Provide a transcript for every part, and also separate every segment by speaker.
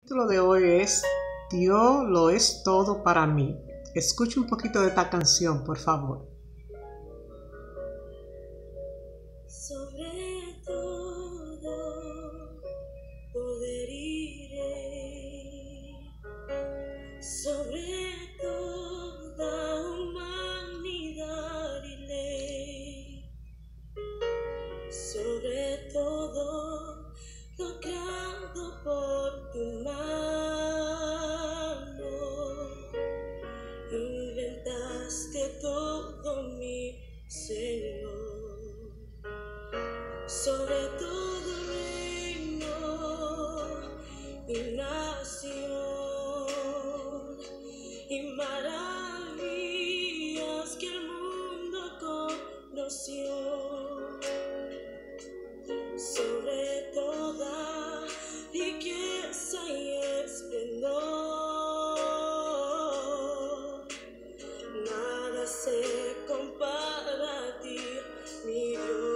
Speaker 1: título de hoy es Dios lo es todo para mí. Escuche un poquito de esta canción, por favor.
Speaker 2: Sobre todo poder iré, sobre toda humanidad y ley, sobre todo lo creado por tu mano, inventaste todo mi Señor. Sobre todo reino y nación y maravillas que el mundo conoció, sobre toda riqueza y esplendor, nada se compara a ti, mi Dios.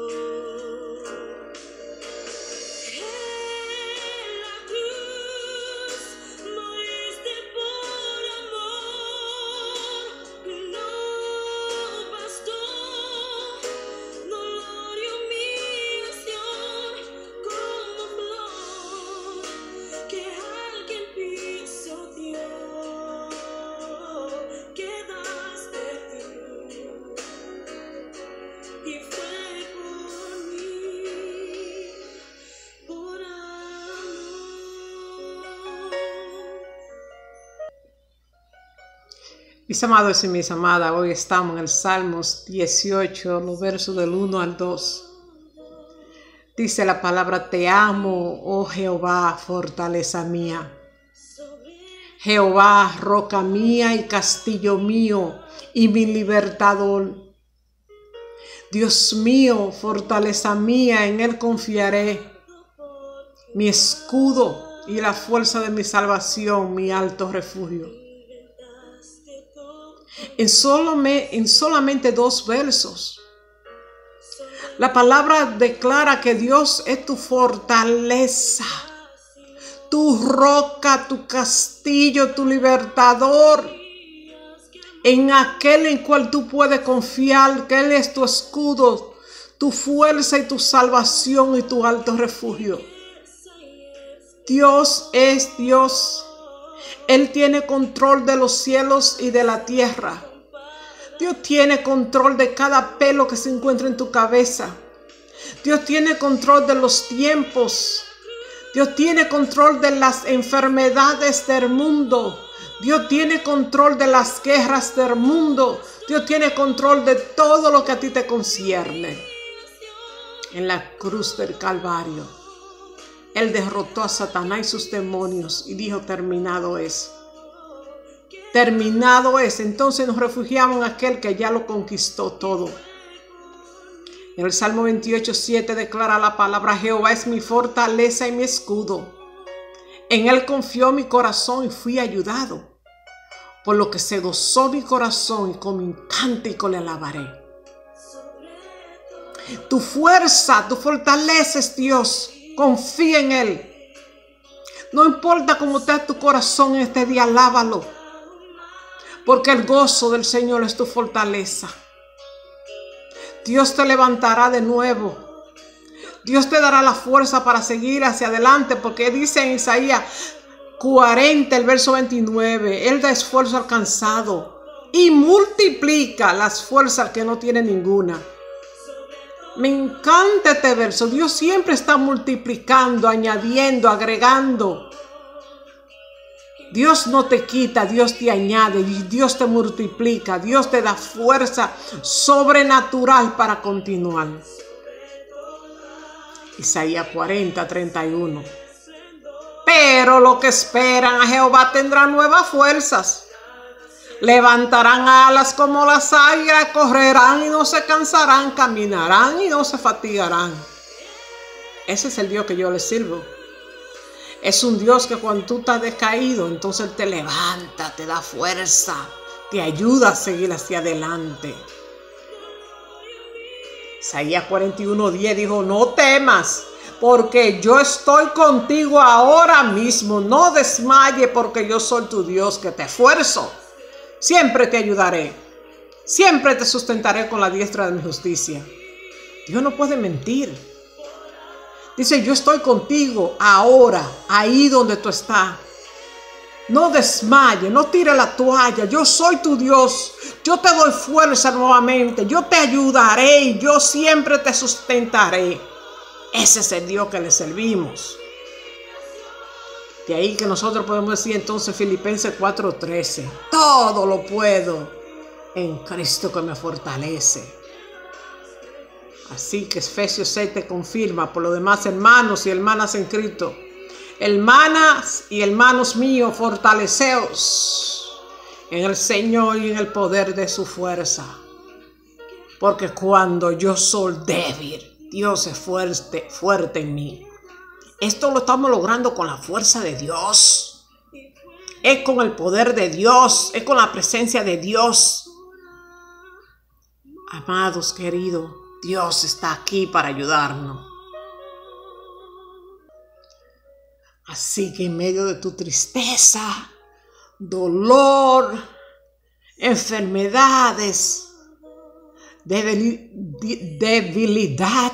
Speaker 1: Mis amados y mis amadas, hoy estamos en el Salmos 18, los versos del 1 al 2. Dice la palabra: te amo, oh Jehová, fortaleza mía. Jehová, roca mía y castillo mío y mi libertador. Dios mío, fortaleza mía, en él confiaré. Mi escudo y la fuerza de mi salvación, mi alto refugio. En solamente 2 versos, la palabra declara que Dios es tu fortaleza, tu roca, tu castillo, tu libertador, en aquel en cual tú puedes confiar, que Él es tu escudo, tu fuerza y tu salvación y tu alto refugio. Dios es Dios. Él tiene control de los cielos y de la tierra. Dios tiene control de cada pelo que se encuentra en tu cabeza. Dios tiene control de los tiempos. Dios tiene control de las enfermedades del mundo. Dios tiene control de las guerras del mundo. Dios tiene control de todo lo que a ti te concierne. En la cruz del Calvario, Él derrotó a Satanás y sus demonios y dijo: terminado es. Terminado es. Entonces nos refugiamos en aquel que ya lo conquistó todo. En el Salmo 28:7 declara la palabra: Jehová es mi fortaleza y mi escudo. En él confió mi corazón y fui ayudado. Por lo que se gozó mi corazón y con mi cántico le alabaré. Tu fuerza, tu fortaleza es Dios. Confía en Él. No importa cómo esté tu corazón en este día, alábalo. Porque el gozo del Señor es tu fortaleza. Dios te levantará de nuevo. Dios te dará la fuerza para seguir hacia adelante. Porque dice en Isaías 40, el verso 29, Él da esfuerzo al cansado y multiplica las fuerzas al que no tiene ninguna. Me encanta este verso. Dios siempre está multiplicando, añadiendo, agregando. Dios no te quita, Dios te añade y Dios te multiplica. Dios te da fuerza sobrenatural para continuar. Isaías 40:31. Pero los que esperan a Jehová tendrán nuevas fuerzas. Levantarán alas como las águilas, correrán y no se cansarán, caminarán y no se fatigarán. Ese es el Dios que yo le sirvo. Es un Dios que cuando tú estás decaído, entonces Él te levanta, te da fuerza, te ayuda a seguir hacia adelante. Isaías 41:10 dijo: no temas, porque yo estoy contigo ahora mismo. No desmaye, porque yo soy tu Dios que te esfuerzo. Siempre te ayudaré. Siempre te sustentaré con la diestra de mi justicia. Dios no puede mentir. Dice, yo estoy contigo ahora, ahí donde tú estás. No desmaye, no tire la toalla. Yo soy tu Dios. Yo te doy fuerza nuevamente. Yo te ayudaré y yo siempre te sustentaré. Ese es el Dios que le servimos. De ahí que nosotros podemos decir entonces Filipenses 4:13. Todo lo puedo en Cristo que me fortalece. Así que Efesios 6 te confirma. Por lo demás, hermanos y hermanas en Cristo, hermanas y hermanos míos, fortaleceos en el Señor y en el poder de su fuerza. Porque cuando yo soy débil, Dios es fuerte en mí. Esto lo estamos logrando con la fuerza de Dios. Es con el poder de Dios. Es con la presencia de Dios. Amados queridos, Dios está aquí para ayudarnos. Así que en medio de tu tristeza, dolor, enfermedades, debilidad,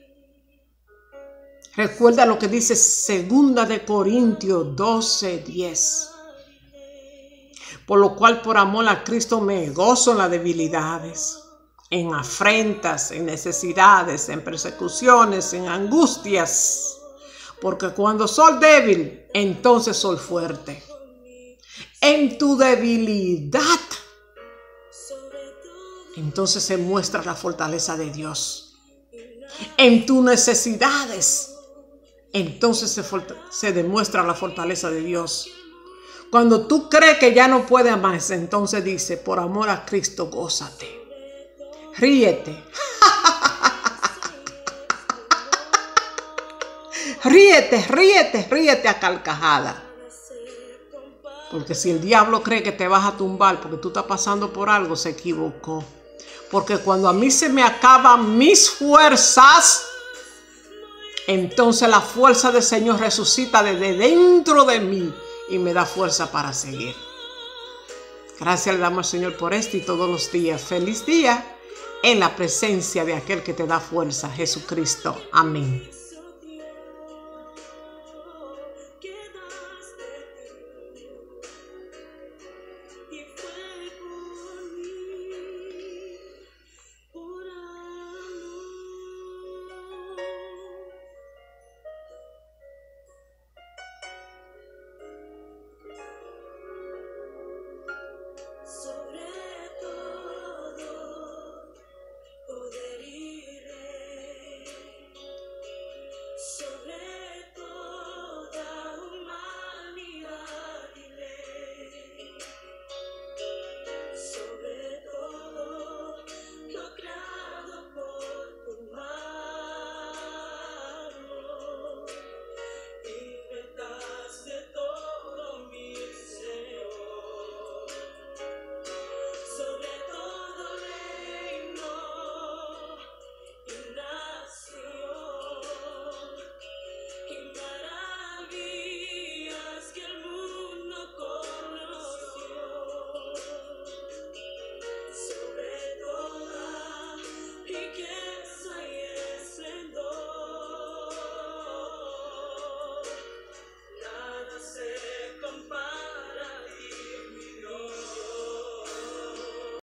Speaker 1: recuerda lo que dice 2 de Corintios 12:10. Por lo cual, por amor a Cristo, me gozo en las debilidades, en afrentas, en necesidades, en persecuciones, en angustias. Porque cuando soy débil, entonces soy fuerte. En tu debilidad, entonces se muestra la fortaleza de Dios. En tus necesidades, entonces se demuestra la fortaleza de Dios. Cuando tú crees que ya no puedes más, entonces dice, por amor a Cristo, gózate. Ríete. Ríete a carcajada. Porque si el diablo cree que te vas a tumbar porque tú estás pasando por algo, se equivocó. Porque cuando a mí se me acaban mis fuerzas, entonces la fuerza del Señor resucita desde dentro de mí y me da fuerza para seguir. Gracias le damos al Señor por esto y todos los días. Feliz día en la presencia de aquel que te da fuerza, Jesucristo. Amén.